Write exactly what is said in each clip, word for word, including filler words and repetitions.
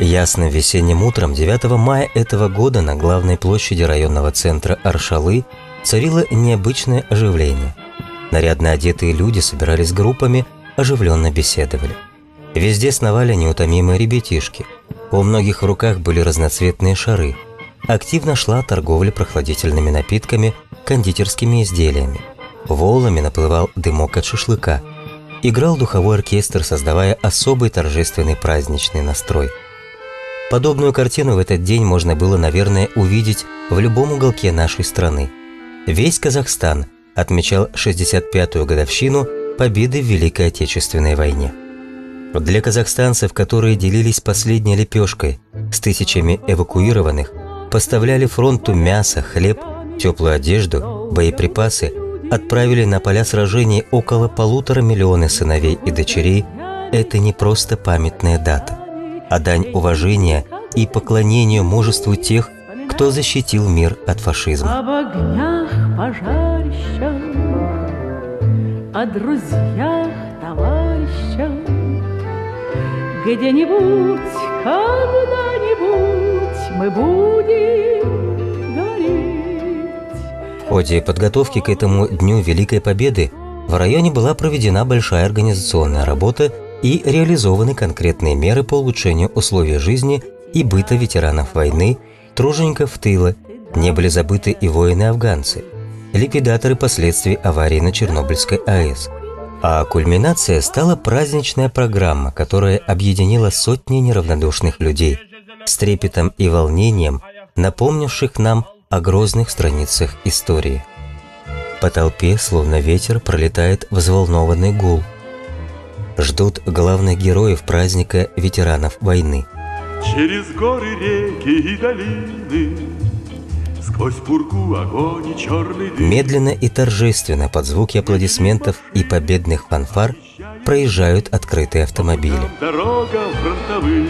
Ясным весенним утром девятого мая этого года на главной площади районного центра Аршалы царило необычное оживление. Нарядно одетые люди собирались группами, оживленно беседовали. Везде сновали неутомимые ребятишки. У многих в руках были разноцветные шары. Активно шла торговля прохладительными напитками, кондитерскими изделиями. Волнами наплывал дымок от шашлыка. Играл духовой оркестр, создавая особый торжественный праздничный настрой. Подобную картину в этот день можно было, наверное, увидеть в любом уголке нашей страны. Весь Казахстан отмечал шестьдесят пятую годовщину победы в Великой Отечественной войне. Для казахстанцев, которые делились последней лепешкой с тысячами эвакуированных, поставляли фронту мясо, хлеб, теплую одежду, боеприпасы, отправили на поля сражений около полутора миллиона сыновей и дочерей, это не просто памятная дата, а дань уважения и поклонению мужеству тех, кто защитил мир от фашизма. Об огнях пожарищах, о друзьях, товарищах, где-нибудь, когда-нибудь мы будем гореть. В ходе подготовки к этому Дню Великой Победы в районе была проведена большая организационная работа и реализованы конкретные меры по улучшению условий жизни и быта ветеранов войны, тружеников тыла. Не были забыты и воины-афганцы, ликвидаторы последствий аварии на Чернобыльской АЭС. А кульминацией стала праздничная программа, которая объединила сотни неравнодушных людей, с трепетом и волнением напомнивших нам о грозных страницах истории. По толпе, словно ветер, пролетает взволнованный гул. Ждут главных героев праздника ветеранов войны. Через горы, реки и долины, сквозь пургу, огонь и черный дым. Медленно и торжественно под звуки аплодисментов и победных фанфар проезжают открытые автомобили. Дорога фронтовых,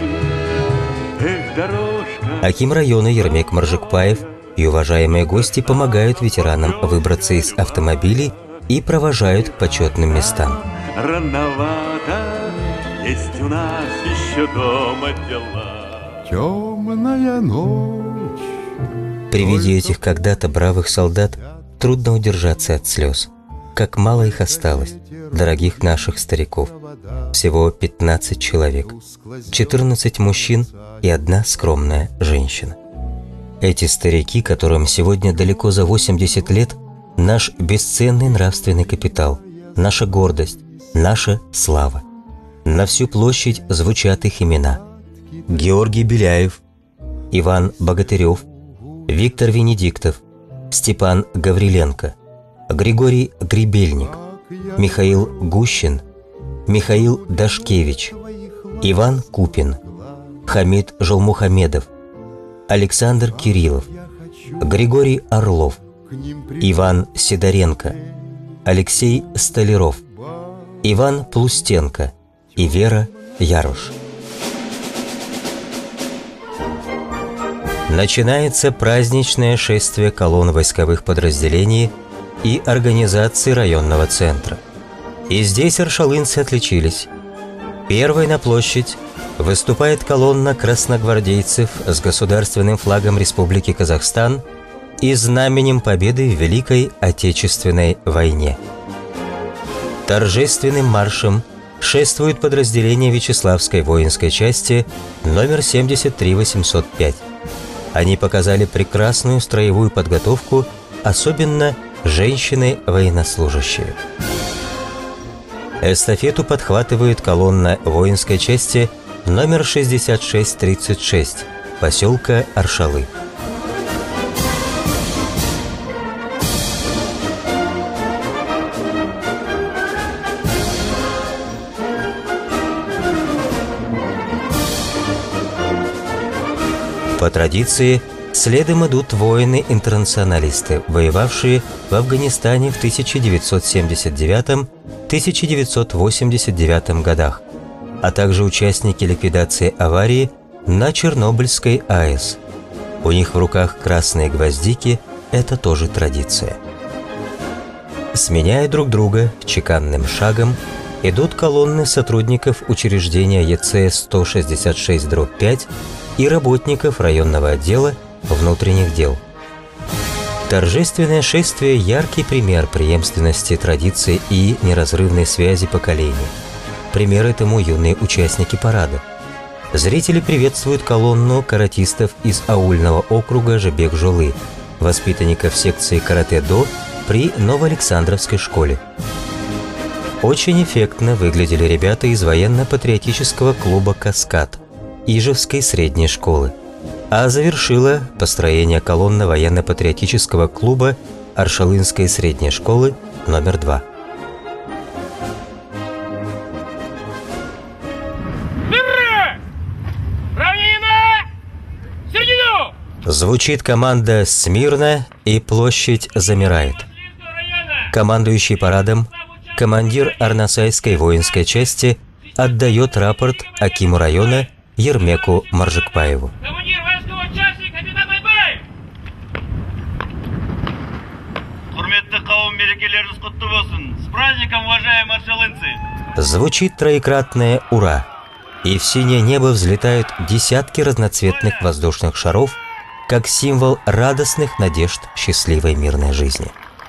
эх, дорожка. Аким района Ермек Маржикпаев и уважаемые гости помогают ветеранам выбраться из автомобилей и провожают к почетным местам. Рановато, есть у нас еще дома дела. Темная ночь. При виде этих когда-то бравых солдат трудно удержаться от слез. Как мало их осталось, дорогих наших стариков. Всего пятнадцать человек, четырнадцать мужчин и одна скромная женщина. Эти старики, которым сегодня далеко за восемьдесят лет, наш бесценный нравственный капитал, наша гордость, наша слава. На всю площадь звучат их имена. Георгий Беляев, Иван Богатырев, Виктор Венедиктов, Степан Гавриленко, Григорий Гребельник, Михаил Гущин, Михаил Дашкевич, Иван Купин, Хамид Жолмухамедов, Александр Кириллов, Григорий Орлов, Иван Сидоренко, Алексей Столяров, Иван Плустенко и Вера Яруш. Начинается праздничное шествие колонн войсковых подразделений и организаций районного центра. И здесь аршалынцы отличились. Первой на площадь выступает колонна красногвардейцев с государственным флагом Республики Казахстан и знаменем победы в Великой Отечественной войне. Торжественным маршем шествует подразделение Вячеславской воинской части номер семьдесят три восемьсот пять. Они показали прекрасную строевую подготовку, особенно женщины-военнослужащие. Эстафету подхватывает колонна воинской части номер шестьдесят шесть тридцать шесть поселка Аршалы. По традиции, следом идут воины-интернационалисты, воевавшие в Афганистане в тысяча девятьсот семьдесят девятом — тысяча девятьсот восемьдесят девятом годах, а также участники ликвидации аварии на Чернобыльской АЭС. У них в руках красные гвоздики – это тоже традиция. Сменяя друг друга чеканным шагом, идут колонны сотрудников учреждения Е Ц сто шестьдесят шесть дробь пять и работников районного отдела внутренних дел. Торжественное шествие – яркий пример преемственности традиций и неразрывной связи поколений. Примеры тому юные участники парада. Зрители приветствуют колонну каратистов из аульного округа Жебек-Жолы, воспитанников секции каратэ-до при Новоалександровской школе. Очень эффектно выглядели ребята из военно-патриотического клуба «Каскад» Ижевской средней школы. А завершила построение колонна военно-патриотического клуба Аршалынской средней школы номер два. Звучит команда «Смирно», и площадь замирает. Командующий парадом, командир Арнасайской воинской части, отдает рапорт акиму района Ермеку Маржикпаеву. С праздником, уважаемые аршалынцы! Звучит троекратное «Ура!», и в синее небо взлетают десятки разноцветных воздушных шаров, как символ радостных надежд счастливой мирной жизни.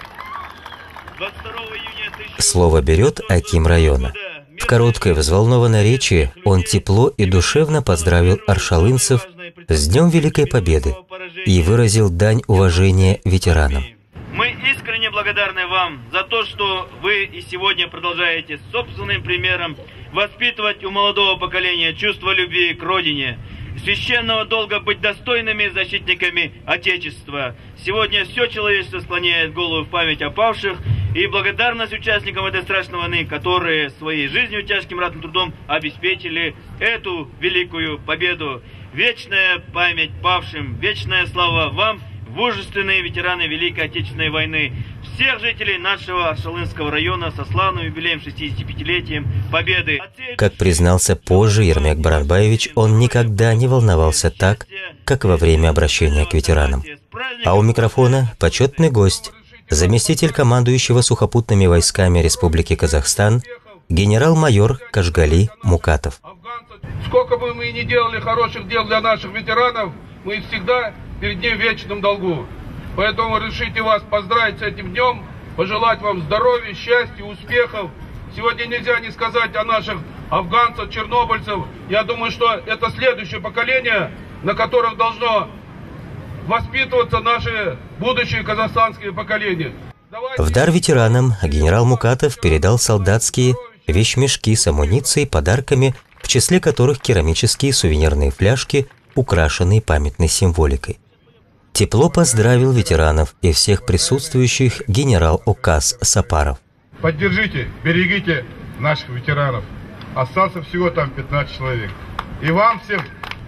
Слово берет аким района. В короткой взволнованной речи он тепло и душевно поздравил аршалынцев с Днем Великой Победы и выразил дань уважения ветеранам. Мы искренне благодарны вам за то, что вы и сегодня продолжаете собственным примером воспитывать у молодого поколения чувство любви к Родине, священного долга быть достойными защитниками Отечества. Сегодня все человечество склоняет голову в память о павших и благодарность участникам этой страшной войны, которые своей жизнью, тяжким ратным трудом обеспечили эту великую победу. Вечная память павшим, вечная слава вам, мужественные ветераны Великой Отечественной войны, всех жителей нашего Аршалынского района со славным юбилеем шестидесятипятилетием Победы. Как признался позже Ермек Баранбаевич, он никогда не волновался так, как во время обращения к ветеранам. А у микрофона почетный гость, заместитель командующего сухопутными войсками Республики Казахстан, генерал-майор Кашгали Мукатов. Сколько бы мы ни делали хороших дел для наших ветеранов, мы всегда перед ним в вечном долгу. Поэтому решите вас поздравить с этим днем, пожелать вам здоровья, счастья, успехов. Сегодня нельзя не сказать о наших афганцев, чернобыльцев. Я думаю, что это следующее поколение, на которых должно воспитываться наши будущие казахстанские поколения. Давайте... В дар ветеранам генерал Мукатов передал солдатские вещмешки с амуницией, подарками, в числе которых керамические сувенирные фляжки, украшенные памятной символикой. Тепло поздравил ветеранов и всех присутствующих генерал Окас Сапаров. Поддержите, берегите наших ветеранов. Остался всего там пятнадцать человек. И вам всем,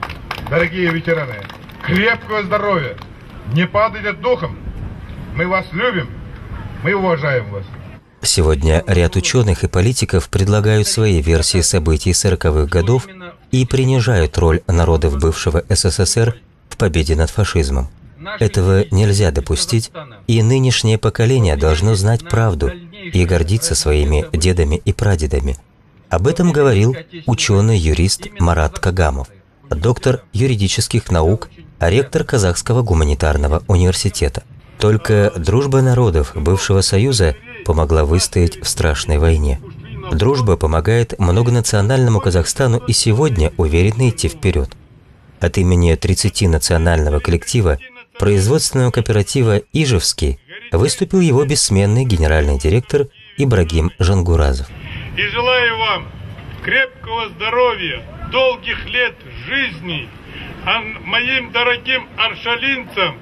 дорогие ветераны, крепкого здоровья. Не падайте духом. Мы вас любим, мы уважаем вас. Сегодня ряд ученых и политиков предлагают свои версии событий сороковых годов и принижают роль народов бывшего С С С Р в победе над фашизмом. Этого нельзя допустить, и нынешнее поколение должно знать правду и гордиться своими дедами и прадедами. Об этом говорил ученый-юрист Марат Кагамов, доктор юридических наук, ректор Казахского гуманитарного университета. Только дружба народов бывшего Союза помогла выстоять в страшной войне. Дружба помогает многонациональному Казахстану и сегодня уверенно идти вперед. От имени тридцати национального коллектива производственного кооператива «Ижевский» выступил его бессменный генеральный директор Ибрагим Жангуразов. И желаю вам крепкого здоровья, долгих лет жизни, а моим дорогим аршалинцам,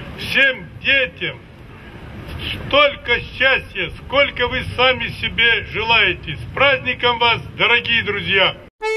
всем детям, столько счастья, сколько вы сами себе желаете. С праздником вас, дорогие друзья!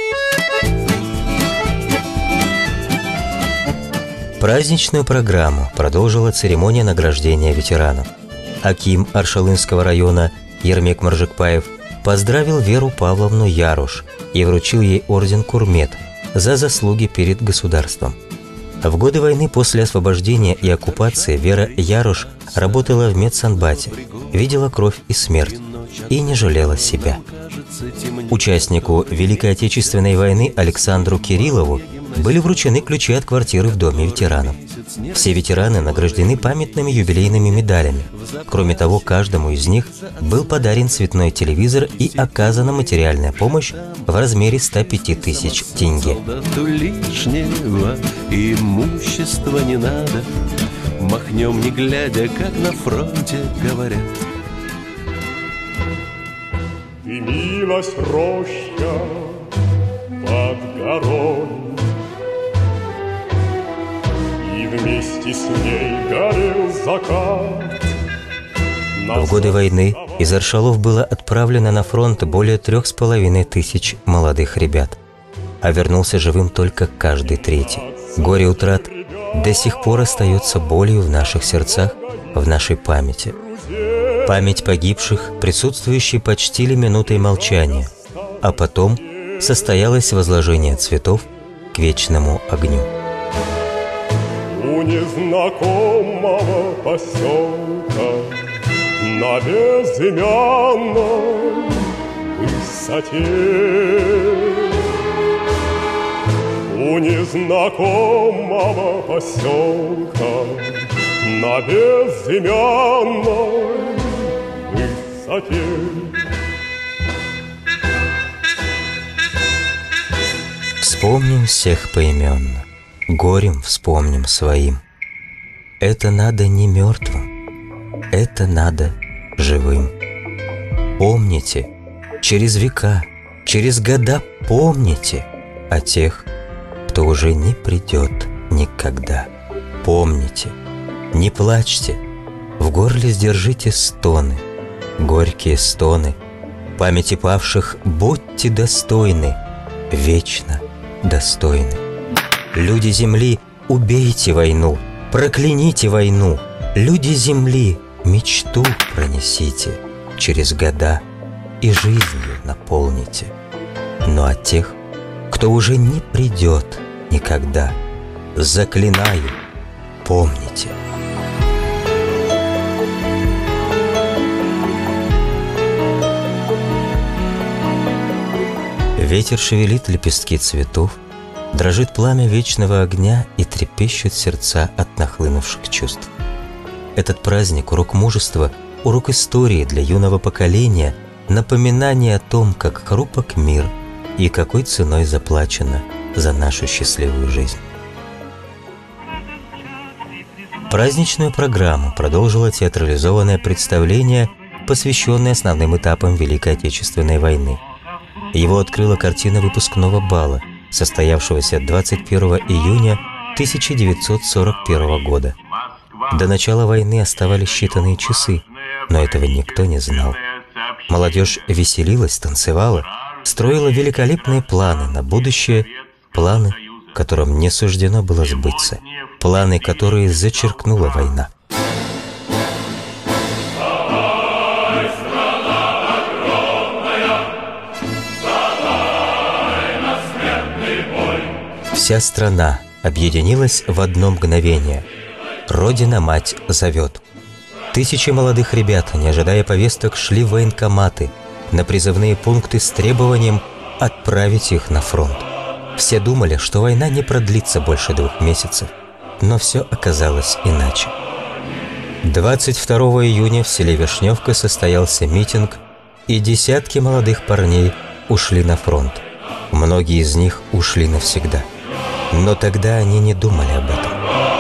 Праздничную программу продолжила церемония награждения ветеранов. Аким Аршалынского района Ермек Маржикпаев поздравил Веру Павловну Яруш и вручил ей орден Курмет за заслуги перед государством. В годы войны после освобождения и оккупации Вера Яруш работала в медсанбате, видела кровь и смерть и не жалела себя. Участнику Великой Отечественной войны Александру Кириллову были вручены ключи от квартиры в Доме ветеранов. Все ветераны награждены памятными юбилейными медалями. Кроме того, каждому из них был подарен цветной телевизор и оказана материальная помощь в размере ста пяти тысяч тенге. Лишнего имущества не надо, махнем не глядя, как на фронте говорят. Дымилась роща под горой, и вместе с ней горел закат. В годы войны из Аршалов было отправлено на фронт более трех с половиной тысяч молодых ребят, а вернулся живым только каждый третий. Горе утрат до сих пор остается болью в наших сердцах, в нашей памяти. Память погибших присутствующие почтили минутой молчания, а потом состоялось возложение цветов к вечному огню. У незнакомого поселка на безымянной высоте, у незнакомого поселка на безымянной высоте. Вспомним всех поименно, горем вспомним своим. Это надо не мертвым, это надо живым. Помните, через века, через года помните о тех, кто уже не придет никогда. Помните, не плачьте, в горле сдержите стоны, горькие стоны. Памяти павших будьте достойны, вечно достойны. Люди земли, убейте войну, прокляните войну. Люди земли, мечту пронесите, через года и жизнью наполните. Но от тех, кто уже не придет никогда, заклинаю, помните. Ветер шевелит лепестки цветов, дрожит пламя вечного огня и трепещут сердца от нахлынувших чувств. Этот праздник – урок мужества, урок истории для юного поколения, напоминание о том, как хрупок мир и какой ценой заплачено за нашу счастливую жизнь. Праздничную программу продолжило театрализованное представление, посвященное основным этапам Великой Отечественной войны. Его открыла картина выпускного бала, состоявшегося двадцать первого июня тысяча девятьсот сорок первого года. До начала войны оставались считанные часы, но этого никто не знал. Молодежь веселилась, танцевала, строила великолепные планы на будущее, планы, которым не суждено было сбыться, планы, которые зачеркнула война. Вся страна объединилась в одно мгновение. Родина-мать зовет. Тысячи молодых ребят, не ожидая повесток, шли в военкоматы, на призывные пункты с требованием отправить их на фронт. Все думали, что война не продлится больше двух месяцев, но все оказалось иначе. двадцать второго июня в селе Вишневка состоялся митинг, и десятки молодых парней ушли на фронт. Многие из них ушли навсегда. Но тогда они не думали об этом.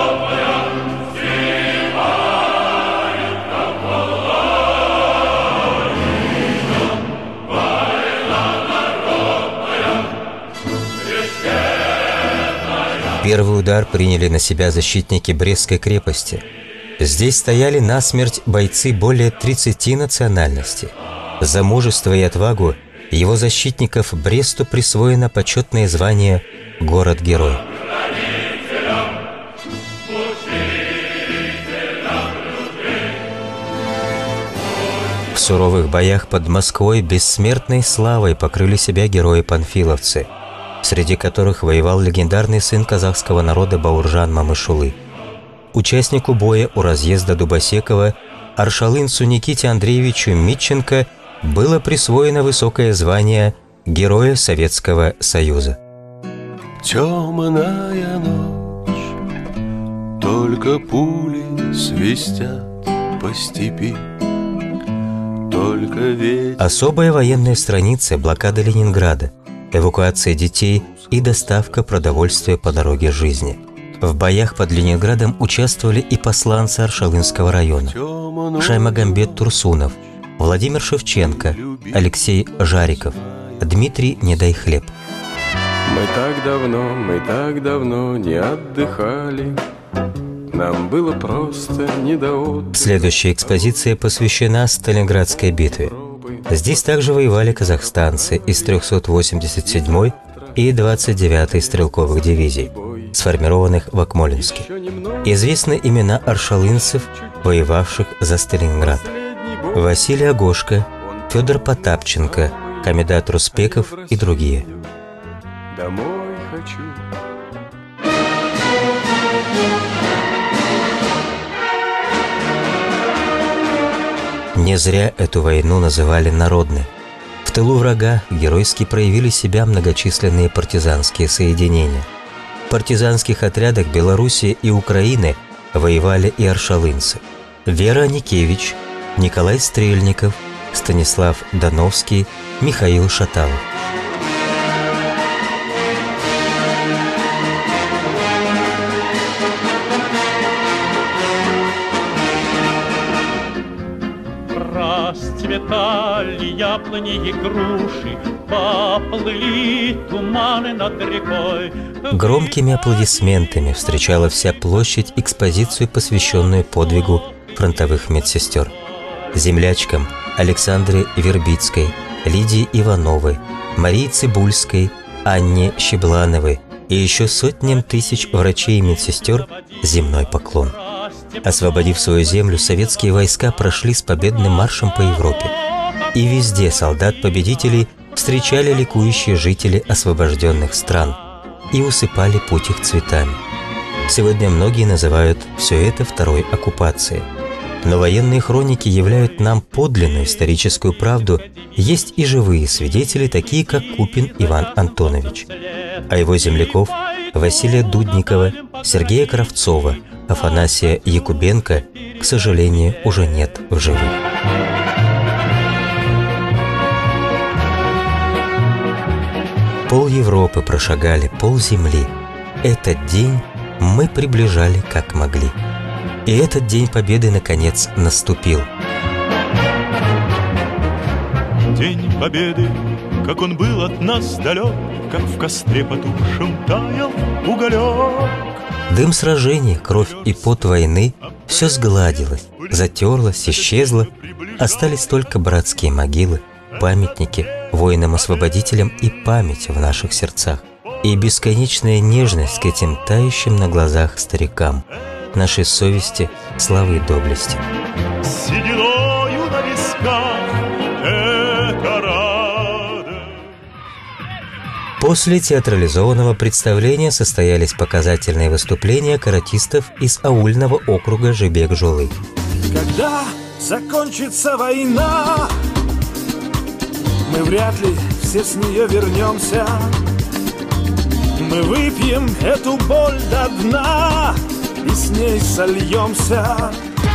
Первый удар приняли на себя защитники Брестской крепости. Здесь стояли насмерть бойцы более тридцати национальностей. За мужество и отвагу его защитников Бресту присвоено почетное звание «Город-герой». В суровых боях под Москвой бессмертной славой покрыли себя герои-панфиловцы, среди которых воевал легендарный сын казахского народа Бауржан Мамышулы. Участнику боя у разъезда Дубосекова аршалынцу Никите Андреевичу Митченко было присвоено высокое звание Героя Советского Союза. Темная ночь, только пули свистят по степи, только ветер. Особая военная страница – блокада Ленинграда, эвакуация детей и доставка продовольствия по дороге жизни. В боях под Ленинградом участвовали и посланцы Аршалынского района: Шаймагамбет Турсунов, Владимир Шевченко, Алексей Жариков, Дмитрий Недайхлеб. Мы так давно, мы так давно не отдыхали, нам было просто не до отдыха. Следующая экспозиция посвящена Сталинградской битве. Здесь также воевали казахстанцы из трёхсот восемьдесят седьмой и двадцать девятой стрелковых дивизий, сформированных в Акмолинске. Известны имена аршалынцев, воевавших за Сталинград: Василий Агошко, Федор Потапченко, Камедат Руспеков и другие. Домой хочу. Не зря эту войну называли народной. В тылу врага геройски проявили себя многочисленные партизанские соединения. В партизанских отрядах Белоруссии и Украины воевали и аршалынцы: Вера Аникевич, Николай Стрельников, Станислав Дановский, Михаил Шаталов. Расцветали яблони и груши, поплыли туманы над рекой. Громкими аплодисментами встречала вся площадь экспозицию, посвященную подвигу фронтовых медсестер. Землячкам Александре Вербицкой, Лидии Ивановой, Марии Цибульской, Анне Щеблановой и еще сотням тысяч врачей и медсестер земной поклон. Освободив свою землю, советские войска прошли с победным маршем по Европе. И везде солдат-победителей встречали ликующие жители освобожденных стран и усыпали путь их цветами. Сегодня многие называют все это второй оккупацией. Но военные хроники являют нам подлинную историческую правду. Есть и живые свидетели, такие как Купин Иван Антонович. А его земляков Василия Дудникова, Сергея Кравцова, Афанасия Якубенко, к сожалению, уже нет в живых. Пол Европы прошагали, пол земли. Этот день мы приближали как могли. И этот день победы наконец наступил. День победы, как он был от нас далек, как в костре потухшем таял уголек. Дым сражений, кровь и пот войны — все сгладилось, затерлось, исчезло. Остались только братские могилы, памятники воинам-освободителям и память в наших сердцах. И бесконечная нежность к этим тающим на глазах старикам, нашей совести, славы и доблести. Сединою на висках это радость. После театрализованного представления состоялись показательные выступления каратистов из аульного округа Жибек-Жолы. Когда закончится война, мы вряд ли все с нее вернемся. Мы выпьем эту боль до дна и с ней сольемся.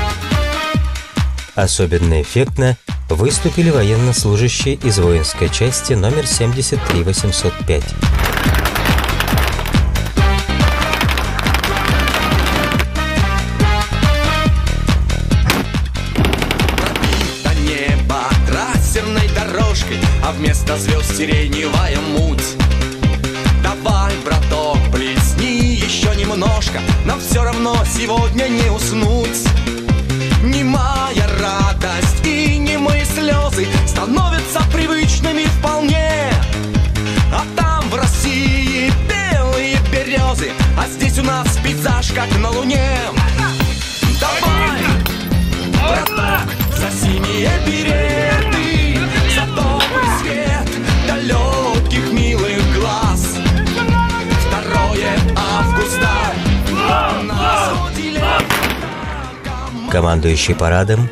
Особенно эффектно выступили военнослужащие из воинской части номер семьдесят три восемьсот пять. Пробито небо трассерной дорожкой, а вместо звезд сиреневая муть. Давай, браток, плесни еще немножко, нам все равно сегодня не уснуть. Немая радость и немые слезы становятся привычными вполне. А там в России белые березы, а здесь у нас пейзаж как на луне. Давай, браток, за синие береты, за добрый свет далеких милых глаз. Второе августа нас уделяет. Командующий парадом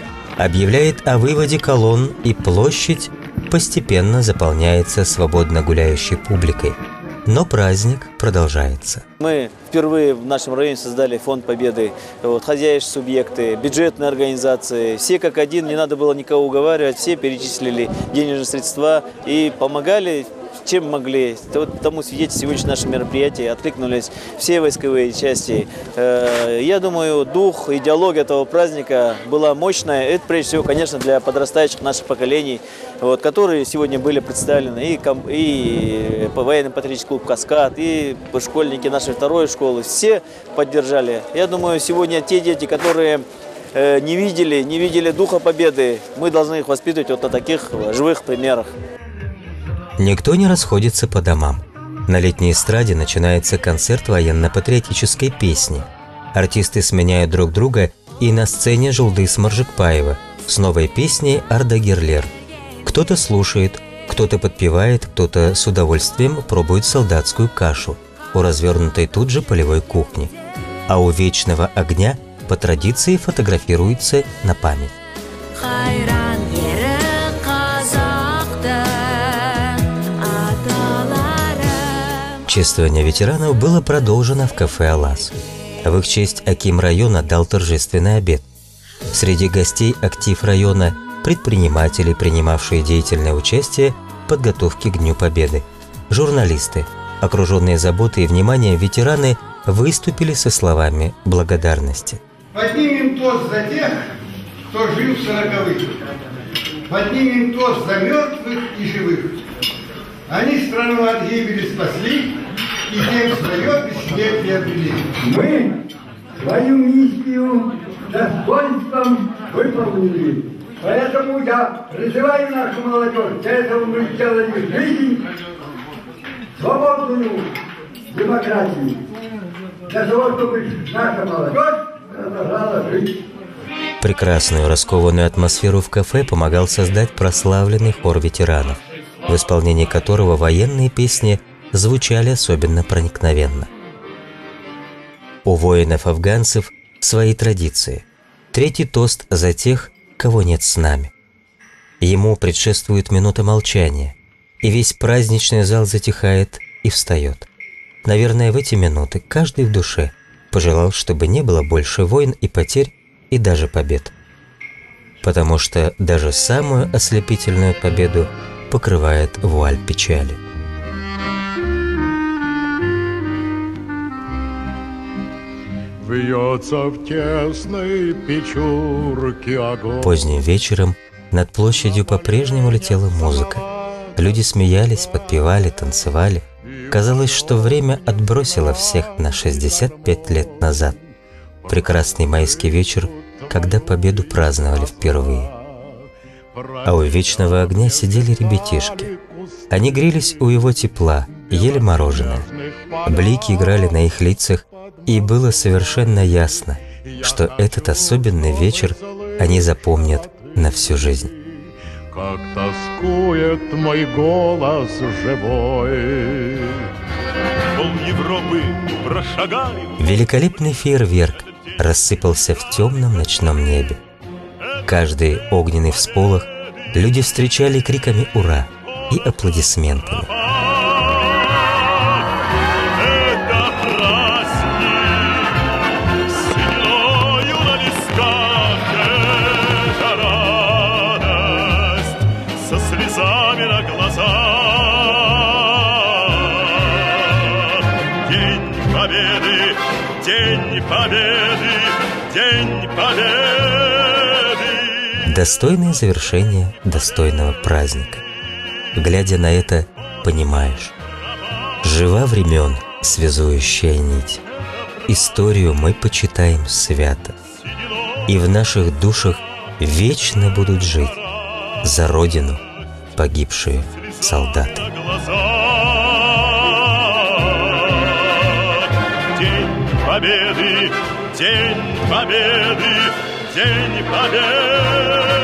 объявляет о выводе колонн, и площадь постепенно заполняется свободно гуляющей публикой. Но праздник продолжается. Мы впервые в нашем районе создали фонд Победы, вот, хозяйственные субъекты, бьюджетные организации. Все как один, не надо было никого уговаривать, все перечислили денежные средства и помогали, чем могли. Тому свидетельствует сегодня наше мероприятие, откликнулись все войсковые части. Я думаю, дух, идеология этого праздника была мощная. Это прежде всего, конечно, для подрастающих наших поколений, вот, которые сегодня были представлены. И, и военно-патриотический клуб «Каскад», и школьники нашей второй школы. Все поддержали. Я думаю, сегодня те дети, которые не видели, не видели духа победы, мы должны их воспитывать вот на таких живых примерах. Никто не расходится по домам. На летней эстраде начинается концерт военно-патриотической песни. Артисты сменяют друг друга, и на сцене Жулдыс Маржикпаева с новой песней «Арда Герлер». Кто-то слушает, кто-то подпевает, кто-то с удовольствием пробует солдатскую кашу у развернутой тут же полевой кухни. А у вечного огня по традиции фотографируется на память. Чествование ветеранов было продолжено в кафе «Алас». В их честь аким района дал торжественный обед. Среди гостей актив района – предприниматели, принимавшие деятельное участие в подготовке к Дню Победы. Журналисты, окруженные заботой и вниманием ветераны, выступили со словами благодарности. Поднимем тост за тех, кто жил в сороковых. Поднимем тост за мертвых и живых. Они страну от гибели спасли, и тем свое бессмертие обрели. Мы свою миссию достоинством выполнили. Поэтому я призываю нашу молодежь, для этого мы сделали жизнь, свободную демократию, для того, чтобы наша молодежь продолжала жить. Прекрасную раскованную атмосферу в кафе помогал создать прославленный хор ветеранов, в исполнении которого военные песни звучали особенно проникновенно. У воинов-афганцев свои традиции. Третий тост за тех, кого нет с нами. Ему предшествует минута молчания, и весь праздничный зал затихает и встает. Наверное, в эти минуты каждый в душе пожелал, чтобы не было больше войн и потерь, и даже побед. Потому что даже самую ослепительную победу покрывает вуаль печали. Вьется в тесной печурке огонь. Поздним вечером над площадью по-прежнему летела музыка. Люди смеялись, подпевали, танцевали. Казалось, что время отбросило всех на шестьдесят пять лет назад. Прекрасный майский вечер, когда победу праздновали впервые. А у вечного огня сидели ребятишки. Они грелись у его тепла, ели мороженое. Блики играли на их лицах, и было совершенно ясно, что этот особенный вечер они запомнят на всю жизнь. Как тоскует мой голос живой. Пол Европы прошагали. Великолепный фейерверк рассыпался в темном ночном небе. Каждый огненный всполох люди встречали криками «Ура!» и аплодисментами. Достойное завершение достойного праздника. Глядя на это, понимаешь, жива времен связующая нить. Историю мы почитаем свято, и в наших душах вечно будут жить за Родину погибшие солдаты. День Победы, День Победы, День Победы.